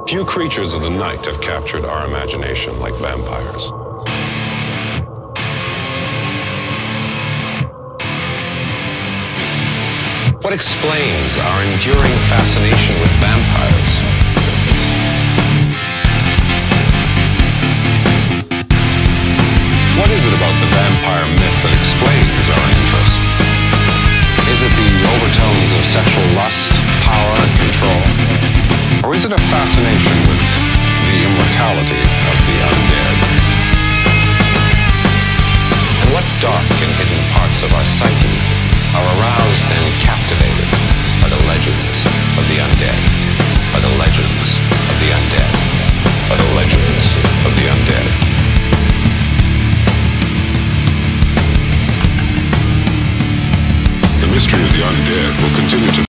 Few creatures of the night have captured our imagination like vampires. What explains our enduring fascination with vampires? What is it about the vampire myth that explains our interest? Is it the overtones of sexual lust, power, and control? Or is it a fascination with the immortality of the undead? And what dark and hidden parts of our psyche are aroused and captivated by the legends